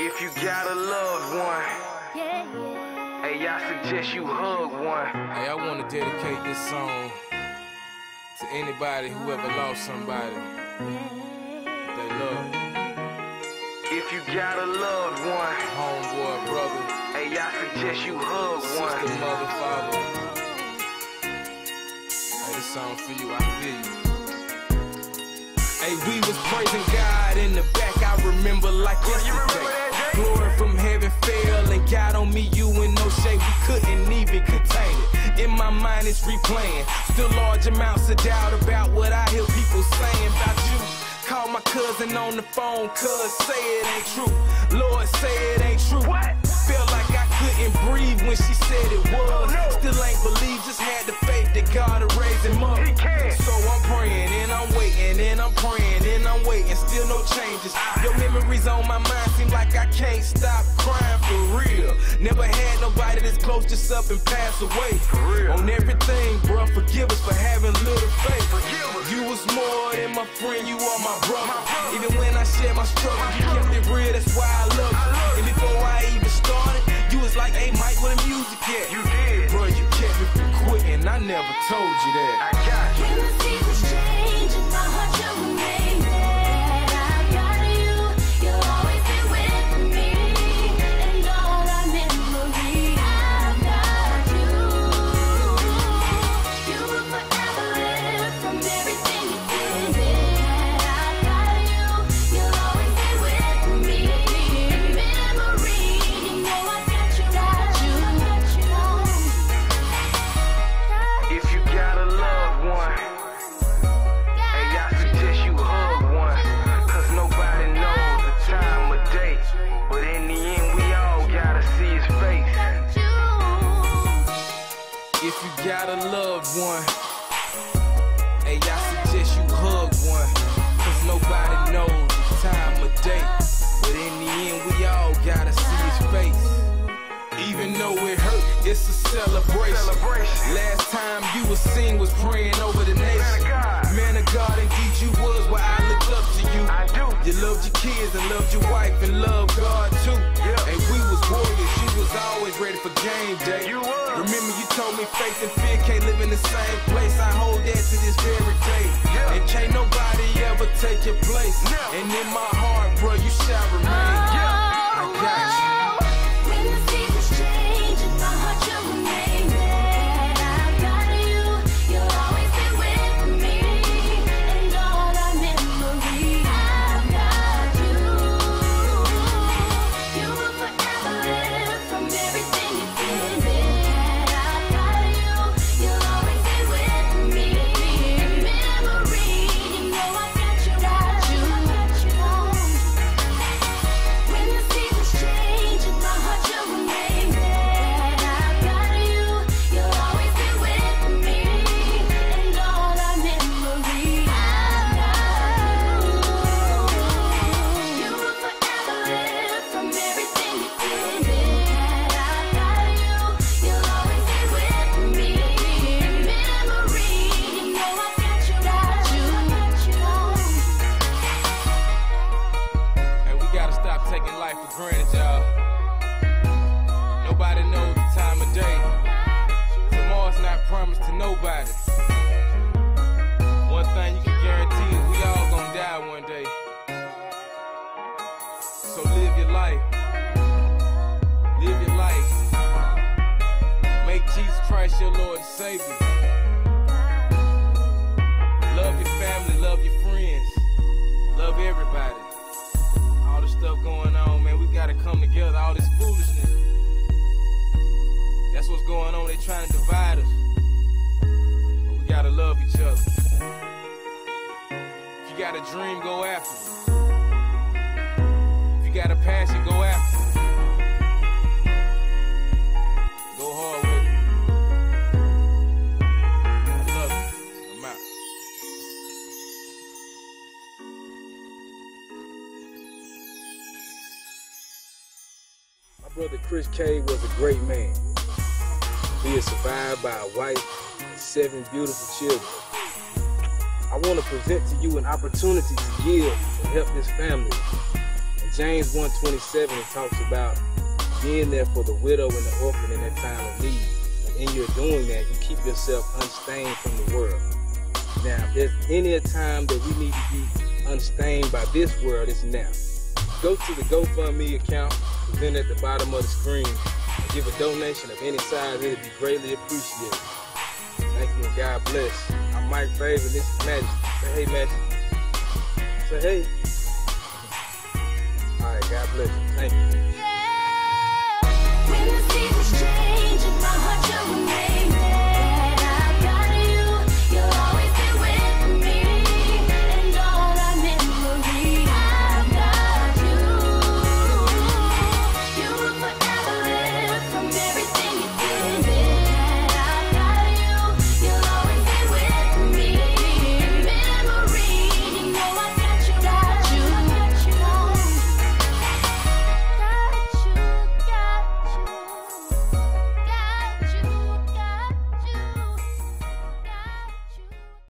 If you got a loved one, hey, I suggest you hug one. Hey, I want to dedicate this song to anybody who ever lost somebody they love. If you got a loved one, Homeboy, brother, hey, I suggest you hug one. sister, mother, father. Hey, this song for you, I feel you. Hey, we was praising God in the back, I remember like yesterday. Glory from heaven fell and got on me, you in no shape, we couldn't even contain it. In my mind it's replaying, still large amounts of doubt about what I hear people saying about you. Call my cousin on the phone, cuz say it ain't true. Lord, say it ain't true. What? Felt like I couldn't breathe when she said it was. Still ain't believe, just had the faith that God will raise him up. So I'm praying and I'm waiting and I'm praying and I'm waiting, still no changes. Your memories on my mind seem like I can't stop crying for real. Never had nobody this close, just up and pass away. On everything, bruh, forgive us for having little faith. You was more than my friend, you are my brother. Even when I share my struggle, you kept it real, that's why I love you. And before I even started, you was like, hey Mike, where the music at? You did. Bro, you kept me from quitting, I never told you that. I got you. When the seasons change and my heart you remain there, I got you, you'll always be with me, and all our memories, I got you. You will forever live from everything you did. I got you, you'll always be with me. Memory, you know I got you, If you got a loved one, hey, I suggest you hug one. Cause nobody knows the time of day, but in the end we all gotta see his face. If you got a loved one, hey, I suggest you hug one. Cause nobody knows the time of day, but in the end we all gotta see his face. Even though it hurt, it's a celebration. Last time you was seen was praying over the nation. Man of God, indeed you was where I looked up to you. I do. You loved your kids and loved your wife and loved God too. And we was warriors, you was always ready for game day. You was. Remember you told me faith and fear can't live in the same place. I hold that to this very day. And can't nobody ever take your place. And in my heart, bro, you shall remain. I got you. When the seasons change and my heart you remain there, I got you, you'll always be with me, and all our memories, I got you. You will forever live from everything you did. I got you, you'll always be with me. Memory, you know I got you, When the seasons change and my heart you remain there, I got you, you'll always be with me, and all our memories, I got you. You will forever live from everything you did. I got you, you'll always be with me. Memory, you know I got you. And we gotta stop taking life for granted, y'all. Nobody knows the time of day. Tomorrow's not promised to nobody. One thing you can guarantee is we all gonna die one day. So live your life. Live your life. Make Jesus Christ your Lord and Savior. Love your family, love your friends, love everybody. All the stuff going on, man, we gotta come together, all this foolishness. That's what's going on, they trying to divide us. But we gotta love each other. If you got a dream, go after it. If you got a passion, go after it. Go hard with it. I love you. I'm out. My brother Chris K was a great man. He is survived by a wife and 7 beautiful children. I want to present to you an opportunity to give and help this family. And James 1:27, it talks about being there for the widow and the orphan in that time of need. And in your doing that, you keep yourself unstained from the world. Now, if there's any time that we need to be unstained by this world, it's now. Go to the GoFundMe account, present at the bottom of the screen, and give a donation of any size. It would be greatly appreciated. Thank you and God bless. I'm Mike FAve and this is Magic. Say hey, Magic. Say hey. All right, God bless you. Thank you.